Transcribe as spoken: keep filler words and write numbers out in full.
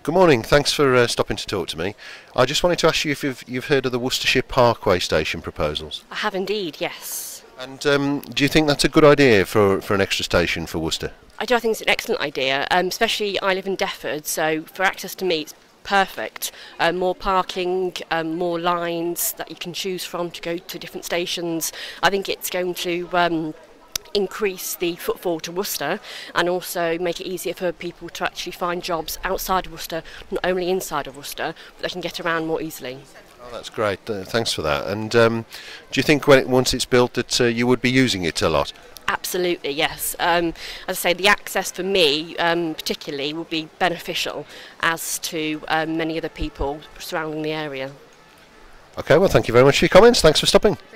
Good morning. Thanks for uh, stopping to talk to me. I just wanted to ask you if you've, you've heard of the Worcestershire Parkway station proposals. I have indeed, yes. And um, do you think that's a good idea for, for an extra station for Worcester? I do. I think it's an excellent idea, um, especially I live in Deptford, so for access to me it's perfect. Um, more parking, um, more lines that you can choose from to go to different stations. I think it's going to um, increase the footfall to Worcester and also make it easier for people to actually find jobs outside of Worcester, not only inside of Worcester, but they can get around more easily. Oh, that's great. Uh, thanks for that. And um, do you think when it, once it's built that uh, you would be using it a lot? Absolutely, yes. Um, as I say, the access for me um, particularly will be beneficial as to um, many other people surrounding the area. Okay, well, thank you very much for your comments. Thanks for stopping.